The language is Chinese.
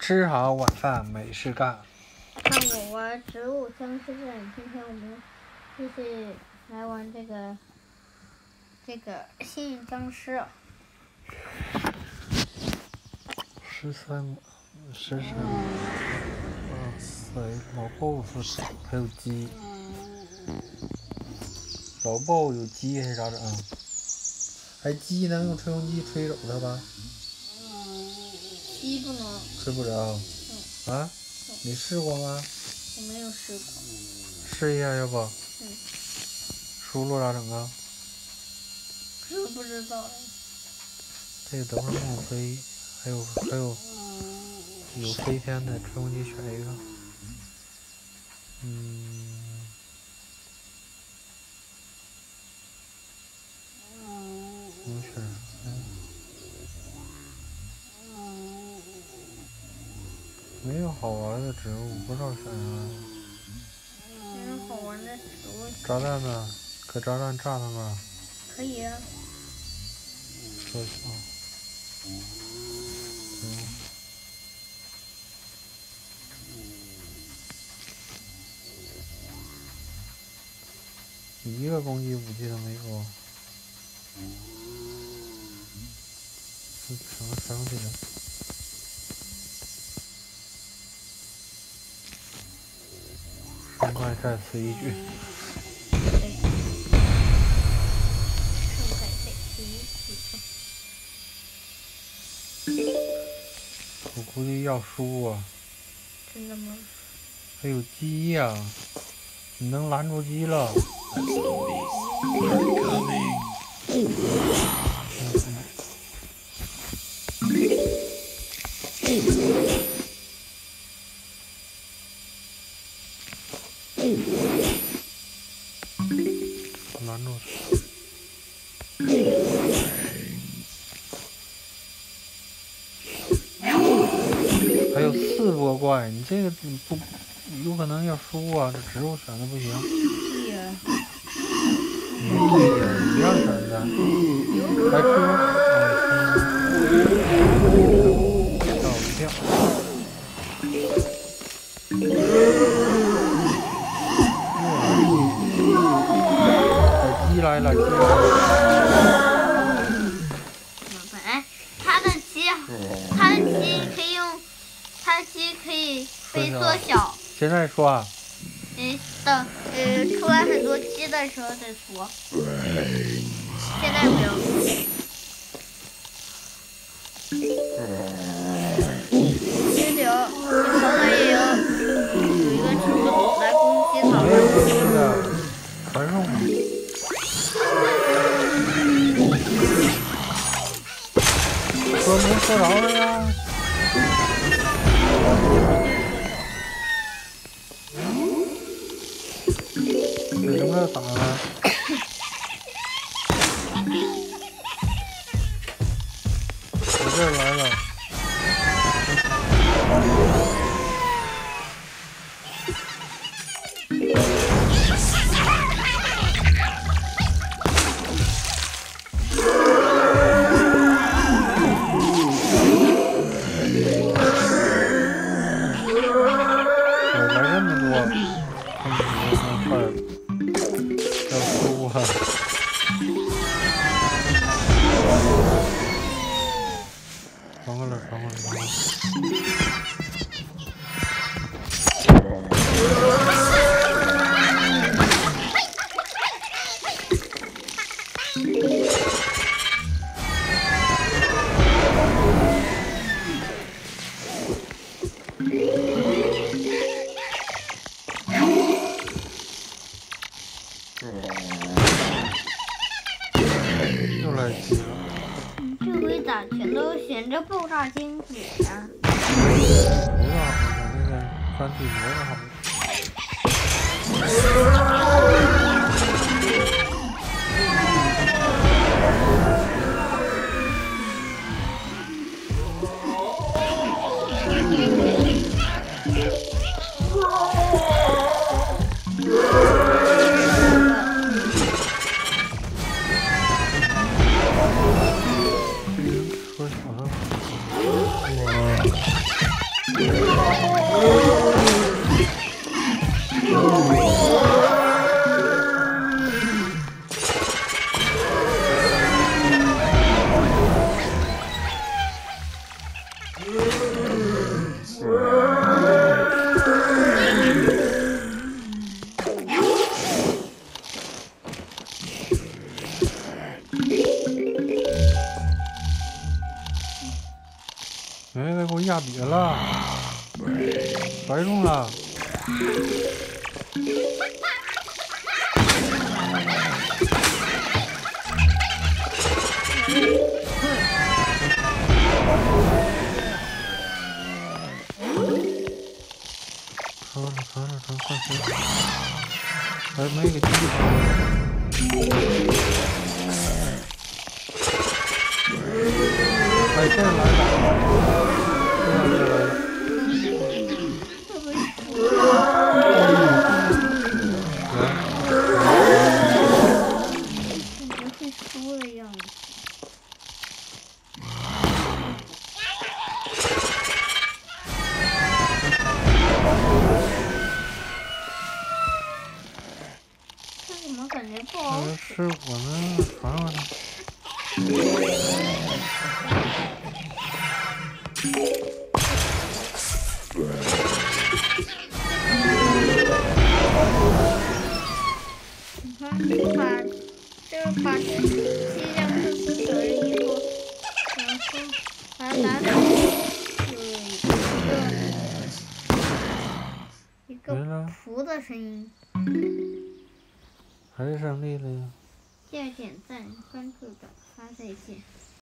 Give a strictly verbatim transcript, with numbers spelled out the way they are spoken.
吃好晚饭没事干。 看我玩植物僵尸镇，今天我们继续来玩这个这个幸运僵尸。 十三，十三，哇塞，老 boss 还有鸡，老 boss 有鸡还是咋整？哎，鸡能用吹风机吹走它吧？ 鸡不能， 吹不着。 嗯、 啊？你试过吗？ 我没有试过。 试一下要不？ 嗯。 输入咋整啊？ 我不知道。 这个等会儿梦飞，还有还有有飞天的吹风机选一个。嗯。我选啥呀？没有好玩的植物，不知道选啥。 没有好玩的植物。 炸弹呢？搁炸弹炸他们？ 可以啊。 说啊。嗯。一个攻击武器都没有。这成了生气了。胜败在此一举。 对。胜败在此一举。 我估计要输啊。 真的吗？ 还有鸡呀、啊！你能拦住鸡了。拦住它。还有四波怪，你这个不有可能要输啊！这植物选的不行。 对呀。 没对呀，一样选的。来吃吧。吓我一跳。鸡来了，鸡来了。 哎，它的鸡，它的鸡可以用，它的鸡可以被缩小。 现在说啊。 嗯，等呃出来很多鸡的时候再说。现在不要。这里哦，你旁边也有有一个植物来攻击它。 没有攻击的，传送。说没说着了呀？为什么要打呢？我这儿来了。传过来，传过来，传过来。又来鸡了。 这回咋全都选着爆炸坚果呀？ 不大好像那个翻地膜的好。说啥？ 哎，他给我压瘪了，白中了。磕着磕着磕快磕！还没个地方。哎，这来了，这来了，这来了。是我呢，传过来。 你看，把就是把这西江这只蛇的衣服，然后把它拿走，有一个一个噗的声音。 还是胜利了呀！ 记得点赞、关注、转发再见。